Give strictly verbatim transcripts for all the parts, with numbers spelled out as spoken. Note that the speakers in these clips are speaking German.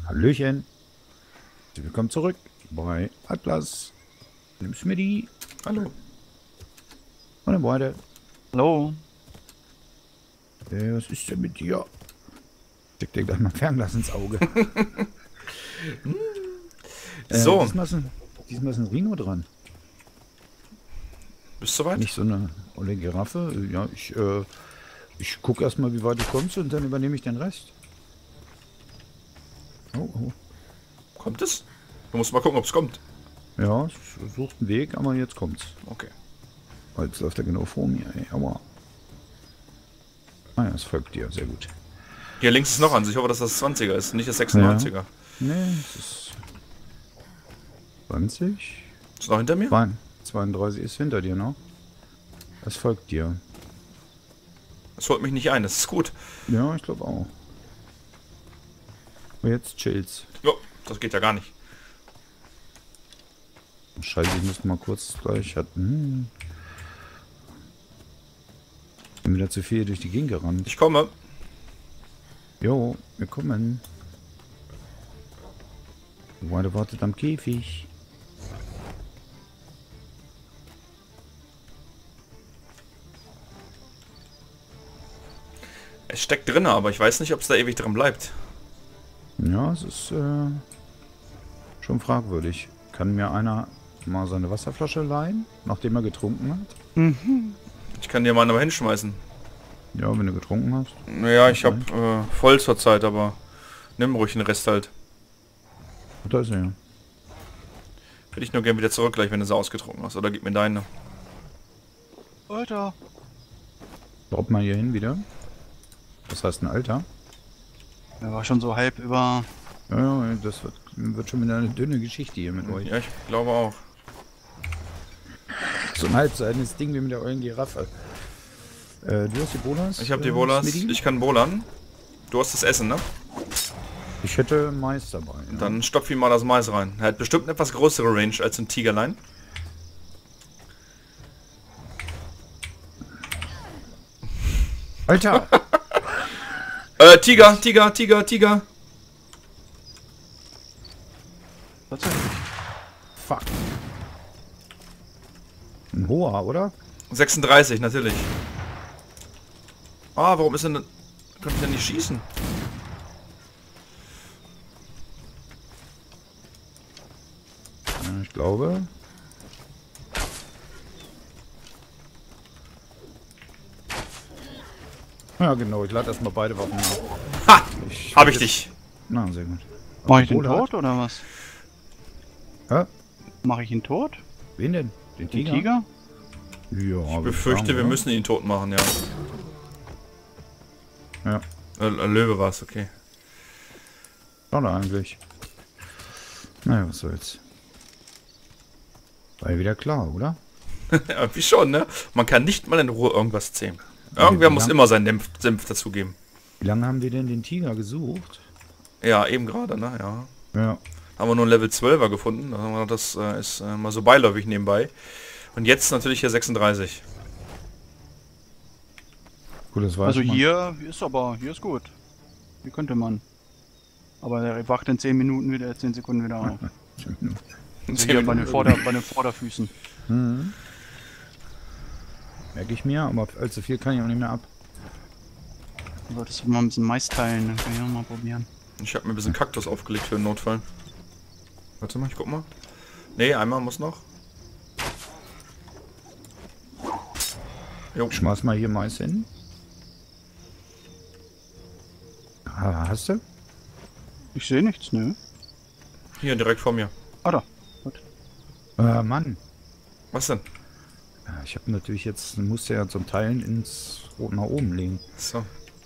Hallöchen. Willkommen zurück bei Atlas. Nimm Schmidti. Hallo. Und den Beide. Hallo. Äh, was ist denn mit dir? Steck dir gleich mal Fernglas ins Auge. äh, So. Diesmal ist, ein, diesmal ist ein Rhino dran. Bist du soweit? Nicht so eine olle Giraffe. Ja, ich, äh, ich gucke erstmal, wie weit du kommst und dann übernehme ich den Rest. Oh, oh. Kommt es? Du musst mal gucken, ob es kommt. Ja, es sucht einen Weg, aber jetzt kommt's. Okay. Oh, jetzt läuft er genau vor mir, ey. Aua. Ah ja, es folgt dir, sehr gut. Hier links ist noch eins. Ich hoffe, dass das zwanziger ist, nicht das sechsundneunziger. Nee, es ist zwanzig. Ist noch hinter mir? zweiunddreißig ist hinter dir noch. Es folgt dir. Das holt mich nicht ein, das ist gut. Ja, ich glaube auch. Und jetzt chillt's. Jo, das geht ja gar nicht. Scheiße, ich muss mal kurz gleich hatten. Bin wieder zu viel durch die Gegend gerannt. Ich komme. Jo, wir kommen. Weiter wartet am Käfig. Es steckt drin, aber ich weiß nicht, ob es da ewig drin bleibt. Ja, es ist äh, schon fragwürdig. Kann mir einer mal seine Wasserflasche leihen, nachdem er getrunken hat? Mhm. Ich kann dir mal noch hinschmeißen. Ja, wenn du getrunken hast. Naja, ich habe äh, voll zur Zeit, aber nimm ruhig den Rest halt. Da ist er ja. Will ich nur gern wieder zurück, gleich wenn du sie ausgetrunken hast. Oder gib mir deine. Alter. Drop mal hier hin wieder. Das heißt ein Alter. Er war schon so halb über... Ja, ja, das wird, wird schon wieder eine dünne Geschichte hier mit euch. Ja, ich glaube auch. So ein halbseitiges Ding wie mit der ollen Giraffe. Äh, du hast die Bolas? Ich habe die äh, Bolas. Smitty? Ich kann bolern. Du hast das Essen, ne? Ich hätte Mais dabei. Ja. Dann stopf ihm mal das Mais rein. Er hat bestimmt eine etwas größere Range als ein Tigerlein. Alter! Äh, Tiger, Tiger, Tiger, Tiger. Tatsächlich. Fuck. Ein hoher, oder? sechsunddreißig, natürlich. Ah, warum ist denn... Kann ich denn nicht schießen? Ja, ich glaube. Ja, genau. Ich lade erstmal beide Waffen nach. Ha! Ich Hab ich jetzt- dich. Na, sehr gut. Mach ich den Bola hat- tot oder was? Hä? Mach ich ihn tot? Wen denn? Den Den Tiger? Tiger? Ja, Ich befürchte, wir müssen ihn tot machen, ja. Ja. Äh, äh, Löwe war es, okay. Schade eigentlich. Naja, was soll's. War ja wieder klar, oder? Ja, wie schon, ne? Man kann nicht mal in Ruhe irgendwas zähmen. Irgendwer wie muss lang- immer seinen Senf, Senf dazugeben. Wie lange haben wir denn den Tiger gesucht? Ja, eben gerade, ne? Ja. Ja. Haben wir nur einen Level zwölfer gefunden. Da haben wir- Das äh, ist äh, mal so beiläufig nebenbei. Und jetzt natürlich hier sechsunddreißig. Gut, das war Also schon mal- hier ist aber, hier ist gut. Hier könnte man. Aber der wacht in zehn Minuten wieder, zehn Sekunden wieder auf. Also hier bei den, Vorder-, bei den Vorderfüßen. Mhm. Merke ich mir, aber allzu viel kann ich auch nicht mehr ab. Du solltest mal ein bisschen Mais teilen, dann kann ich auch mal probieren. Ich habe mir ein bisschen Kaktus aufgelegt für den Notfall. Warte mal, ich guck mal. Ne, einmal muss noch. Jo. Ich schmeiß mal hier Mais hin. Ah, hast du? Ich sehe nichts, nö. Hier direkt vor mir. Ah da. Gut. Äh, Mann. Was denn? Ja, ich habe natürlich jetzt, musste ja zum Teilen ins Rot nach oben legen. So.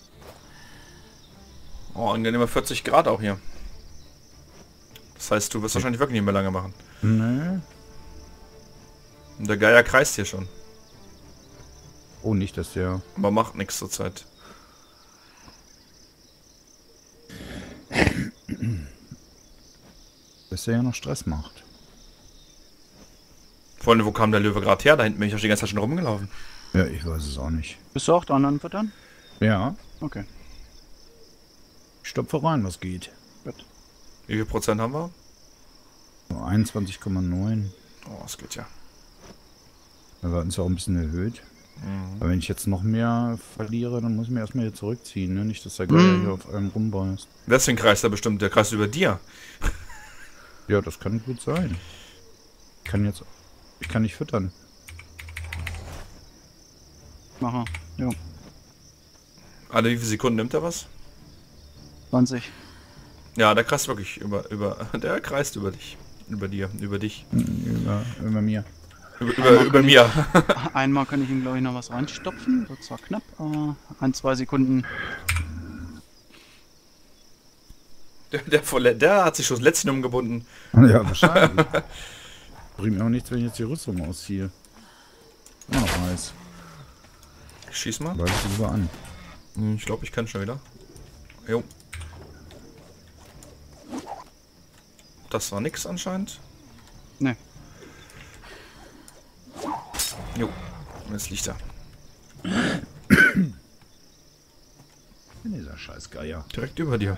Oh, angenehme vierzig Grad auch hier. Das heißt, du wirst wahrscheinlich wirklich nicht mehr lange machen. Nee. Und der Geier kreist hier schon. Oh, nicht, dass der... Aber macht nichts zur Zeit. dass der ja noch Stress macht. Vor allem, wo kam der Löwe gerade her? Da hinten bin ich ja die ganze Zeit schon rumgelaufen. Ja, ich weiß es auch nicht. Bist du auch der anderen füttern? Ja, Okay. ich stopfe rein, was geht. Gut. Wie viel Prozent haben wir? einundzwanzig Komma neun. Oh, das geht ja. Wir hatten es auch ein bisschen erhöht. Mhm. Aber wenn ich jetzt noch mehr verliere, dann muss ich mir erstmal hier zurückziehen, ne? Nicht, dass der Geier Mhm. hier auf einem rumbeißt. Deswegen kreist er bestimmt, der kreist über dir. Ja, das kann gut sein. Ich kann jetzt... Ich kann nicht füttern. Mache. Ja. Alle wie viele Sekunden nimmt er was? zwanzig. Ja, der kreist wirklich über, über, der kreist über dich. Über dir, über dich. Über, über mir. Über, über, über mir. Einmal kann ich ihm, glaube ich, noch was reinstopfen. Wird zwar knapp, aber ein, zwei Sekunden. Der, der, volle, der hat sich schon das letzte umgebunden. Ja, wahrscheinlich. Bringt mir auch nichts, wenn ich jetzt die Rüstung ausziehe. Immer noch Eis. Schieß mal. Weil ich lieber an. Hm, Ich glaube, ich kann schon wieder. Jo. Das war nix anscheinend. Ne. Jo. Jetzt liegt er. Dieser scheiß Geier. Direkt über dir.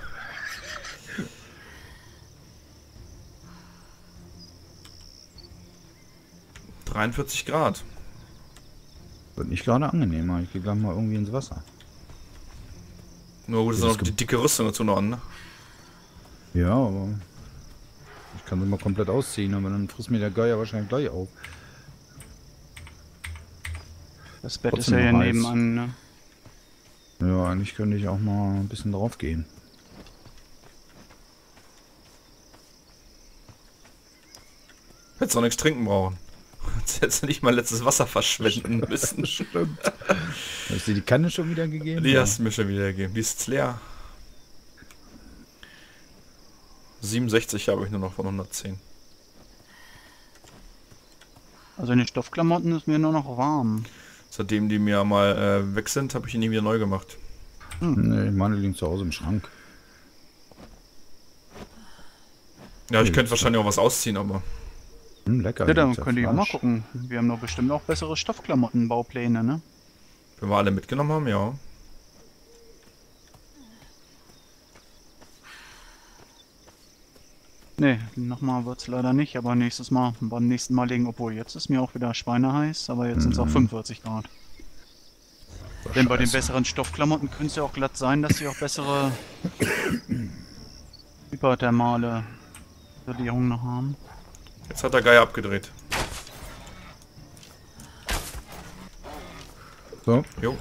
dreiundvierzig Grad. Wird nicht gerade angenehmer. Ich gehe gleich mal irgendwie ins Wasser. Nur gut, ist Das noch die dicke Rüstung dazu noch an, ne? Ja, aber... Ich kann sie mal komplett ausziehen, aber dann frisst mir der Geier wahrscheinlich gleich auf. Das Bett Trotzdem ist ja hier noch heiß. nebenan, ne? Ja, eigentlich könnte ich auch mal ein bisschen drauf gehen. Hättest auch nichts trinken brauchen. Jetzt hättest du nicht mal letztes Wasser verschwenden müssen. Stimmt. Hast du die Kanne schon wieder gegeben? Die Ja. hast du mir schon wieder gegeben. Die ist jetzt leer. siebenundsechzig habe ich nur noch von hundertzehn. Also in den Stoffklamotten ist mir nur noch warm. Seitdem die mir mal äh, weg sind, habe ich ihn nie wieder neu gemacht. Nee, meine liegen zu Hause im Schrank. Ja, ich Hm. könnte wahrscheinlich auch was ausziehen, aber... Hm, lecker. Ja, dann gibt's ja könnt ihr auch mal Fleisch. gucken. Wir haben doch bestimmt auch bessere Stoffklamottenbaupläne, ne? Wenn wir alle mitgenommen haben, ja. Ne, nochmal wird's leider nicht, aber nächstes Mal, beim nächsten Mal legen, obwohl jetzt ist mir auch wieder schweineheiß, aber jetzt sind es auch Mhm. fünfundvierzig Grad. So, Denn bei den scheiße. besseren Stoffklamotten könnte es ja auch glatt sein, dass sie auch bessere hyperthermale Isolierung noch haben. Jetzt hat der Geier abgedreht. So, Jo.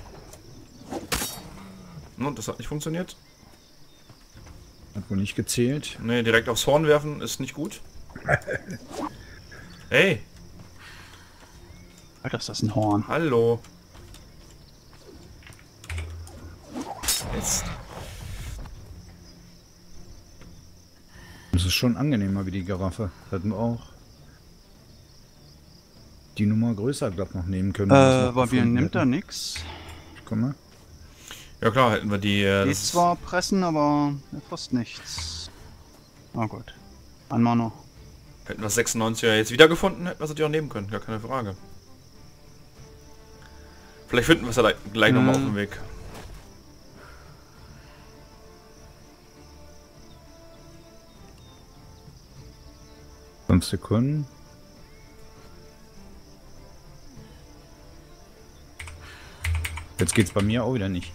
Und das hat nicht funktioniert. hat wohl nicht gezählt. Ne, direkt aufs Horn werfen ist nicht gut. Hey, Alter, ist das ein Horn. hallo. Jetzt. Das ist schon angenehmer wie die Giraffe. Hätten wir auch die Nummer größer, glaub noch nehmen können. wenn wir es Äh, noch bei mir gefunden nimmt er hätten. nix. Komm mal. Ja klar, hätten wir die... Äh, Die das- zwar pressen, aber er frisst nichts. Na gut. Einmal noch. Hätten wir das sechsundneunziger jetzt wieder gefunden, hätten wir es natürlich auch nehmen können. Gar keine Frage. Vielleicht finden wir es ja gleich, gleich Hm. nochmal auf dem Weg. Fünf Sekunden. Jetzt geht's bei mir auch wieder nicht.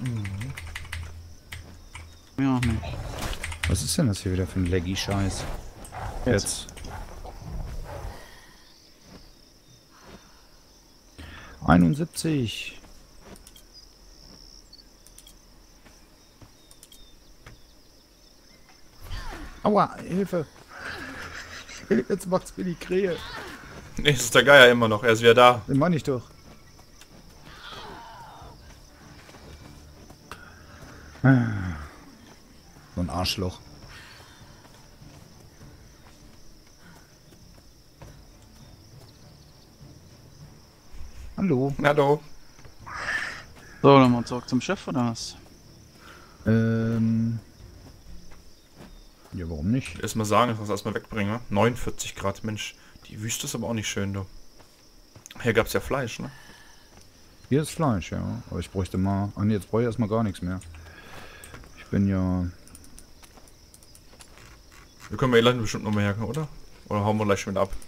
Ja, nicht. Was ist denn das hier wieder für ein Laggy-Scheiß? Jetzt. Jetzt. einundsiebzig. Aua, Hilfe. Jetzt macht's mir die Krähe. Nee, das ist der Geier immer noch. Er ist wieder da. Den meine ich doch. Ah. So ein Arschloch. Hallo. Hallo. So, dann mal zurück zum Schiff, oder was? Ähm. Ja, warum nicht? Erstmal sagen, dass wir es erstmal wegbringen. Ne? neunundvierzig Grad, Mensch. Die Wüste ist aber auch nicht schön, du. Hier gab es ja Fleisch, ne? Hier ist Fleisch, ja. Aber ich bräuchte mal... Ah, nee, jetzt brauche ich erstmal gar nichts mehr. Ich bin ja... Wir können wir gleich bestimmt noch mehr herkommen, oder? Oder hauen wir gleich schon wieder ab?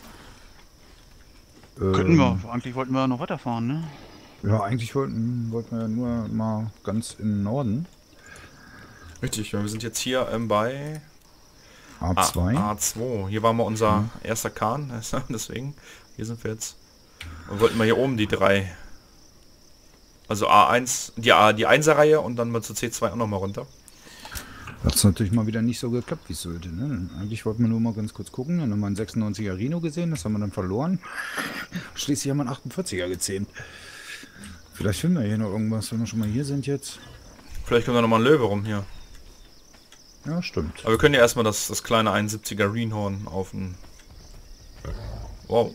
Könnten wir. Eigentlich wollten wir noch weiterfahren, ne? Ja, eigentlich wollten, wollten wir ja nur mal ganz im Norden. Richtig, wir sind jetzt hier ähm, bei A zwei. A zwei. Hier war mal unser Mhm. erster Kahn, deswegen. Hier sind wir jetzt. Und wollten wir hier oben die drei. Also A eins, die A, die einser Reihe und dann mal zu C zwei auch noch mal runter. Das hat natürlich mal wieder nicht so geklappt, wie es sollte. Ne? Eigentlich wollten wir nur mal ganz kurz gucken. Dann haben wir einen sechsundneunziger Rhino gesehen, das haben wir dann verloren. Schließlich haben wir einen achtundvierziger gezähmt. Vielleicht finden wir hier noch irgendwas, wenn wir schon mal hier sind jetzt. Vielleicht kommt da noch mal ein Löwe rum hier. Ja, stimmt. Aber wir können ja erstmal das, das kleine einundsiebziger Greenhorn auf den... Wow.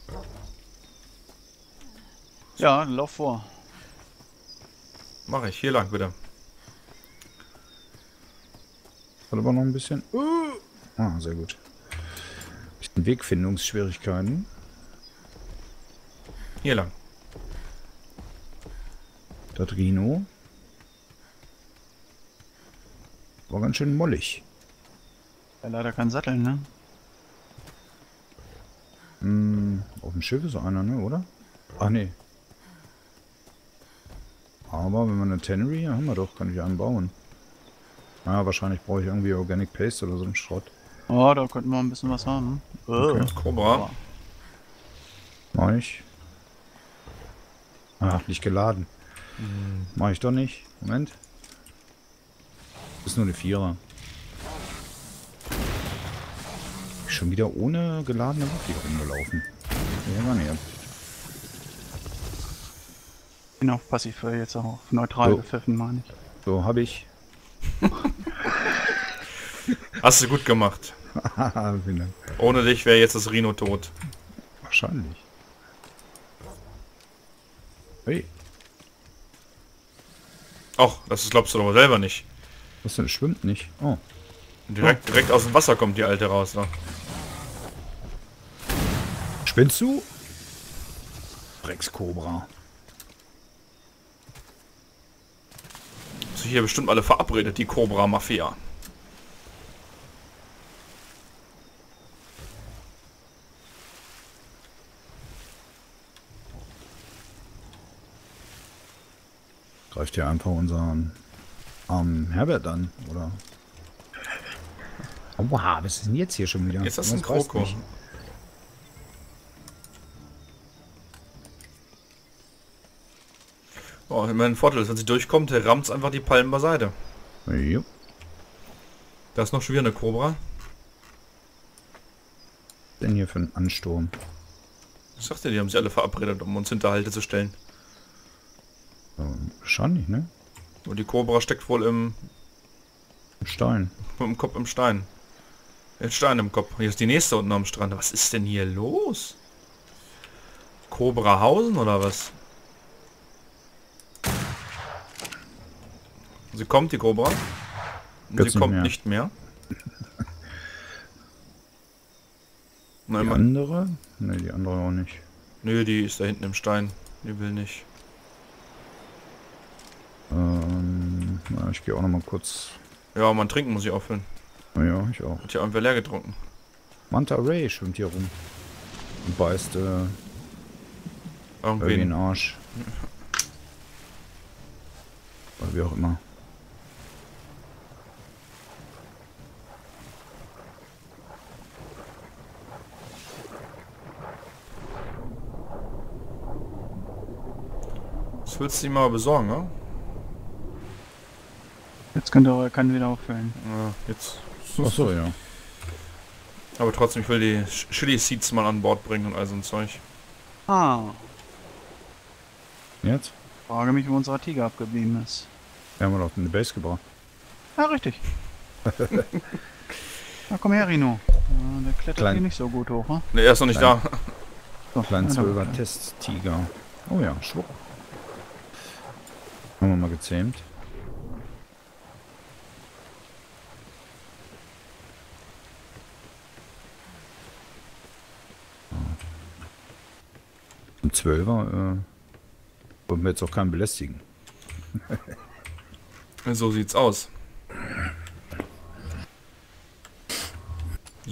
Ja, lauf vor. Mache ich. Hier lang bitte. Hat aber noch ein bisschen... Ah, sehr gut. Bisschen Wegfindungsschwierigkeiten. Hier lang. Das Rhino war ganz schön mollig. Ja, leider kein Sattel, ne? Hm, auf dem Schiff ist einer, ne, oder? Ach, nee. Aber wenn wir eine Tannery, ja, haben wir doch, kann ich einen bauen. Ah, wahrscheinlich brauche ich irgendwie Organic Paste oder so einen Schrott. Oh, da könnten wir ein bisschen was haben. Okay. Oh. Cobra. Mach ich. Ach, nicht geladen. Hm. Mach ich doch nicht. Moment. Ist nur eine Vierer. Schon wieder ohne geladene Waffe rumgelaufen. Ja, gar nicht. Bin auf passiv äh, jetzt auch auf neutral So. gepfiffen, meine ich. So, habe ich. Hast du gut gemacht. Vielen Dank. Ohne dich wäre jetzt das Rhino tot. Wahrscheinlich. Hey, Ach, das glaubst du doch selber nicht. was denn? Schwimmt nicht. Oh. Direkt, direkt aus dem Wasser kommt die Alte raus. Ne? Spinnst du? Dreckskobra. So hier bestimmt alle verabredet, die Cobra-Mafia. Greift ja einfach unseren armen Herbert an, oder? Oha, was ist denn jetzt hier schon wieder? Jetzt ist das ein Was reißt Kroko. mich? Oh, immerhin ein Vorteil ist, wenn sie durchkommt, rammt einfach die Palmen beiseite. Jo. Da ist noch schon wieder eine Cobra. Denn hier für einen Ansturm. Ich sagte, die haben sich alle verabredet, um uns Hinterhalte zu stellen. Ähm, wahrscheinlich, ne? Und die Cobra steckt wohl im, Ein Stein. im Kopf im Stein. Den Stein im Kopf. Hier ist die nächste unten am Strand. Was ist denn hier los? Cobrahausen oder was? Sie kommt, die Cobra. Und Jetzt sie nicht kommt mehr. nicht mehr. Die Nein, man, andere? Ne, die andere auch nicht. nö, die ist da hinten im Stein. Die will nicht. Ähm, na, ich gehe auch noch mal kurz. Ja, man trinken muss ich aufhören. Ja, ich auch. Hat hier irgendwer leer getrunken. Manta Ray schwimmt hier rum. Und beißt äh, irgendwie den Irgendwen. Arsch. Oder wie auch immer. Das willst du ihm mal besorgen, ne? Jetzt könnt ihr kann wieder auffüllen. Ja, jetzt. Achso, ja. Aber trotzdem, ich will die Chili Seeds mal an Bord bringen und all so ein Zeug. Ah, Jetzt? frage mich, wo unser Tiger abgeblieben ist. Wir haben wir doch eine Base gebracht. Ja, richtig. Na komm her, Rino. Ja, der klettert Klein. hier nicht so gut hoch, ne? Ne, er ist noch nicht Nein. da. So, Kleinen ja, Zwölfer dann- Testtiger. Oh ja, schwupp. Haben wir mal gezähmt. Ein Zwölfer, äh, wollen wir jetzt auch keinen belästigen. So sieht's aus.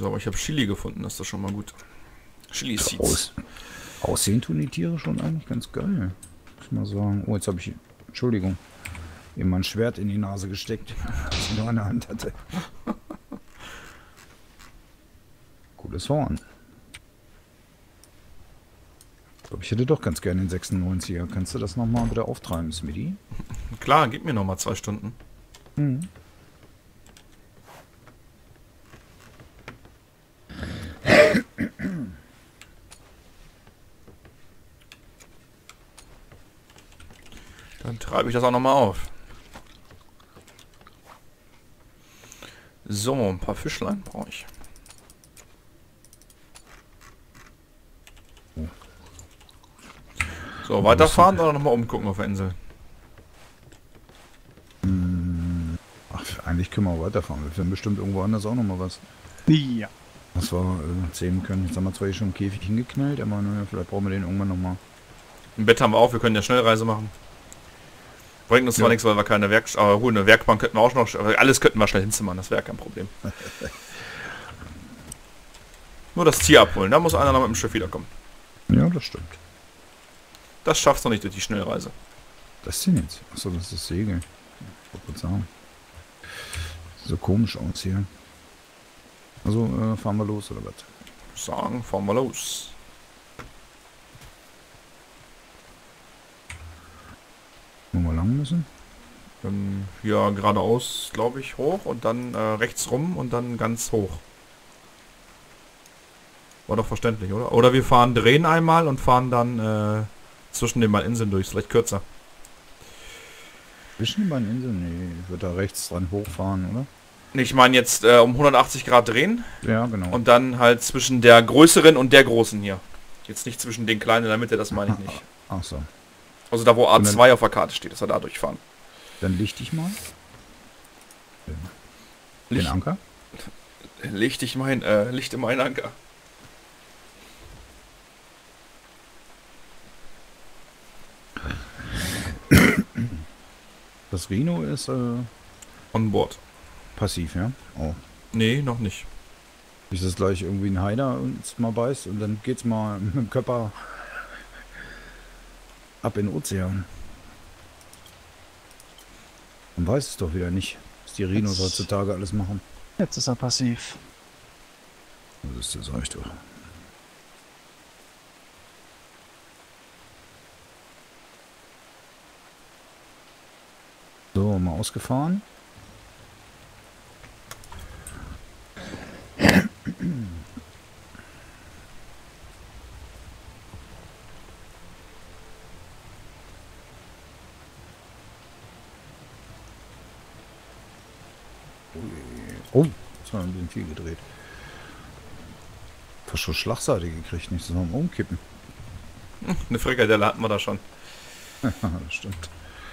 So, aber ich habe Chili gefunden, das ist doch schon mal gut. Chili Seeds. Aus, aussehen tun die Tiere schon eigentlich ganz geil. Muss ich mal sagen. Oh, jetzt habe ich, Entschuldigung, ihm mein Schwert in die Nase gesteckt, das ich nur in der Hand hatte. Cooles Horn. Ich glaube, ich hätte doch ganz gerne den sechsundneunziger. Kannst du das nochmal wieder auftreiben, Smitty? Klar, gib mir noch mal zwei Stunden. Mhm. Dann treibe ich das auch noch mal auf. So, ein paar Fischlein brauche ich. So, weiterfahren oder nochmal umgucken auf der Insel? Ach, eigentlich können wir auch weiterfahren. Wir finden bestimmt irgendwo anders auch nochmal was. Ja. Was wir äh, sehen können. Jetzt haben wir zwar hier schon einen Käfig hingeknallt, aber naja, vielleicht brauchen wir den irgendwann nochmal. Ein Bett haben wir auch, wir können ja Schnellreise machen. Bringt uns zwar Ja. nichts, weil wir keine Werk... Aber gut, eine Werkbank könnten wir auch noch... Aber alles könnten wir schnell hinzimmern, das wäre kein Problem. Nur das Tier abholen, da muss einer noch mit dem Schiff wiederkommen. Ja, das stimmt. Das schaffst du nicht durch die Schnellreise. Das denn jetzt? Achso, das ist das Segel. Ich wollte gerade sagen. Sieht so komisch aus hier. Also, äh, fahren wir los oder was? Sagen, fahren wir los. Wo wir lang müssen? Ähm, hier geradeaus, glaube ich, hoch und dann äh, rechts rum und dann ganz hoch. War doch verständlich, oder? Oder wir fahren, drehen einmal und fahren dann äh, zwischen den beiden Inseln durch. Ist vielleicht kürzer. Zwischen den beiden Inseln? Nee, ich würde da rechts dran hochfahren, oder? Nee, ich meine jetzt äh, um hundertachtzig Grad drehen Ja, genau. und dann halt zwischen der größeren und der großen hier. Jetzt nicht zwischen den kleinen in der Mitte, das meine ich nicht. Ach so. Also da, wo A Und dann- zwei auf der Karte steht, dass wir da durchfahren. Dann licht ich mal. Den Licht, Anker. leg dich mein, äh, Licht in meinen Anker. Das Rhino ist äh, On board. passiv, ja? Oh. Nee, noch nicht. Nicht, dass gleich irgendwie ein Haider uns mal beißt und dann geht's mal mit dem Körper ab in den Ozean. Man weiß es doch wieder nicht, was die Rhinos Jetzt- heutzutage alles machen. Jetzt ist er passiv. Das ist das, sag ich doch. So, mal ausgefahren. Oh, jetzt haben wir ein bisschen viel gedreht. Fast schon Schlagseite gekriegt, nicht so am Umkippen. Eine Frikadelle hatten wir da schon. Das stimmt.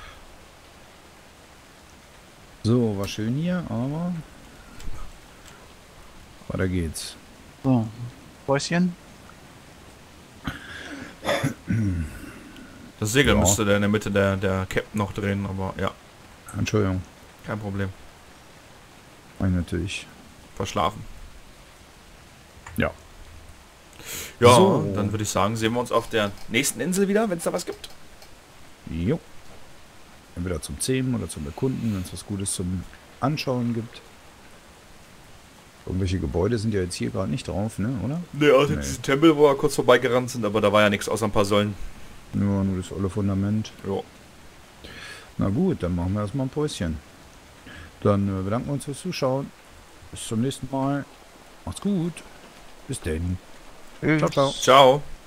So, war schön hier, aber weiter geht's. So. Bäuschen. Das Segel Ja. müsste der in der Mitte der, der Cap noch drehen, aber ja, Entschuldigung, kein Problem. mein natürlich. Verschlafen. Ja. Ja, So. dann würde ich sagen, sehen wir uns auf der nächsten Insel wieder, wenn es da was gibt. Jo. Entweder zum Zähmen oder zum Erkunden, wenn es was Gutes zum Anschauen gibt. Irgendwelche Gebäude sind ja jetzt hier gerade nicht drauf, ne, oder? Ne, außer Nee. diesen Tempel, wo wir kurz vorbeigerannt sind, aber da war ja nichts außer ein paar Säulen. Nur, nur das olle Fundament. Ja. Na gut, dann machen wir erstmal ein Päuschen. Dann äh, bedanken wir uns fürs Zuschauen. Bis zum nächsten Mal. Macht's gut. Bis denn. Ciao, ciao. Ciao.